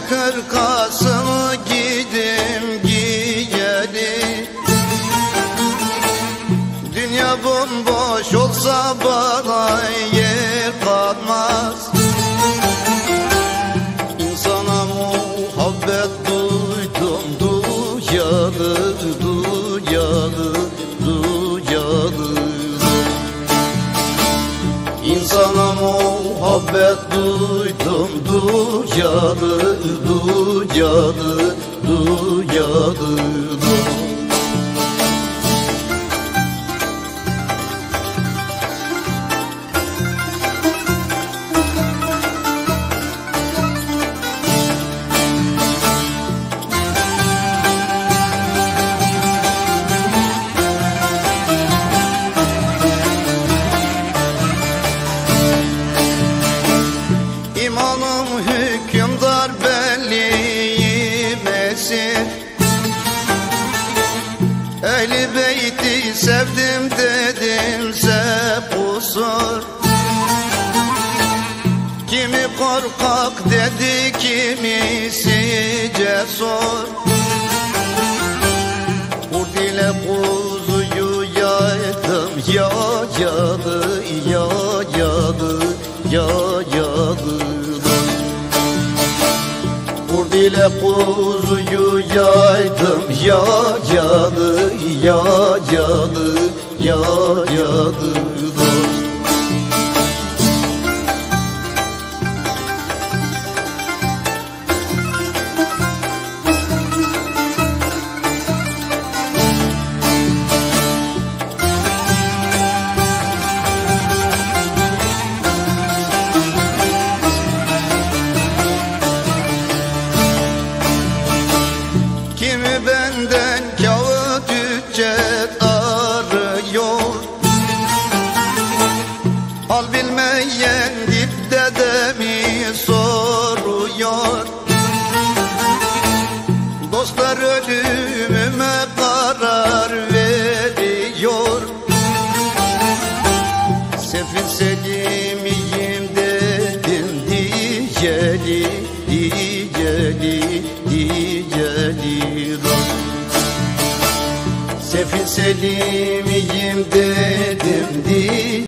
hırkasını giydim giyeli. Dünya bomboş olsa bana yer kalmaz. İnsana muhabbet duydum duyalı duyalı duyalı. İnsana muhabbet duydum duyalı duyalı duyalı. İmanım hükümdar belliğim esir. Ehl-i beyti sevdim dedimse kusur. Kimi korkak dedi kimisi cesur. Kurt ile kuzuyu yaydım yayalı yayalı yayalı. Kurt ile kuzuyu yaydım yayalı yayalı yayalı. Kimi benden kağıt ücret arıyor. Hal bilmeyen dipte de mi soruyor. Dostlar ölümüme karar veriyor. Sefil selimiyim dedim diyeli diyeli diyeli. Sefil selimiyim dedim